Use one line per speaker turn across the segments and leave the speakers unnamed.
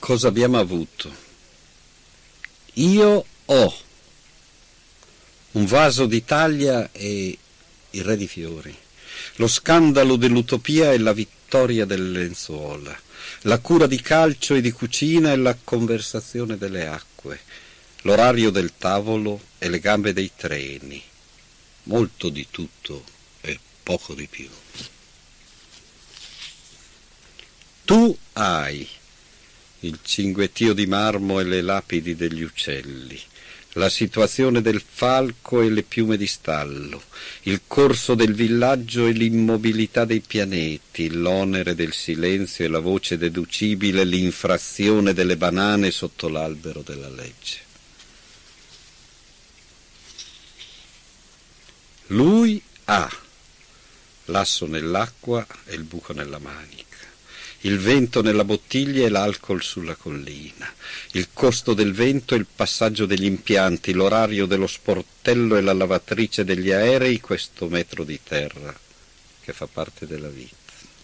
Cosa abbiamo avuto? Io ho un vaso d'Italia e il re di fiori, lo scandalo dell'utopia e la vittoria del lenzuola, la cura di calcio e di cucina e la conversazione delle acque, l'orario del tavolo e le gambe dei treni. Molto di tutto e poco di più. Tu hai il cinguettio di marmo e le lapidi degli uccelli, la situazione del falco e le piume di stallo, il corso del villaggio e l'immobilità dei pianeti, l'onere del silenzio e la voce deducibile, l'infrazione delle banane sotto l'albero della legge. Lui ha l'asso nell'acqua e il buco nella manica, il vento nella bottiglia e l'alcol sulla collina, il costo del vento e il passaggio degli impianti, l'orario dello sportello e la lavatrice degli aerei, questo metro di terra che fa parte della vita.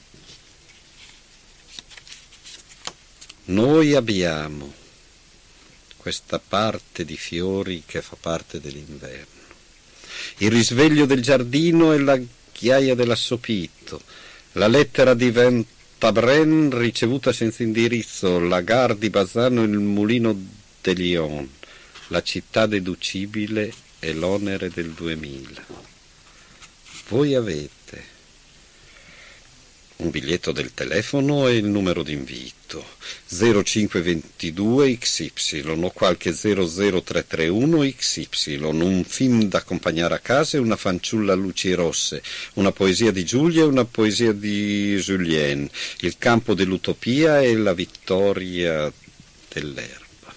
Noi abbiamo questa parte di fiori che fa parte dell'inverno, il risveglio del giardino e la ghiaia dell'assopito, la lettera di Ventabren ricevuta senza indirizzo, la gare di Bassano e il mulino de Lyon, la città deducibile e l'onere del 2000. Voi avete un biglietto del telefono e il numero d'invito 0522 XY o qualche 00331 XY, un film da accompagnare a casa e una fanciulla a luci rosse, una poesia di Giulia e una poesia di Julien, il campo dell'utopia e la vittoria dell'erba.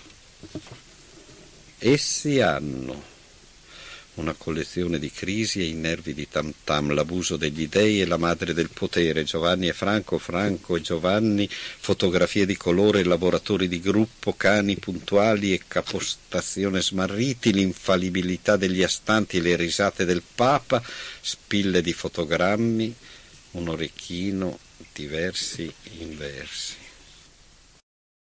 Essi hanno una collezione di crisi e i nervi di Tam Tam, l'abuso degli dei e la madre del potere, Giovanni e Franco, Franco e Giovanni, fotografie di colore, lavoratori di gruppo, cani puntuali e capostazione smarriti, l'infallibilità degli astanti e le risate del Papa, spille di fotogrammi, un orecchino, diversi inversi.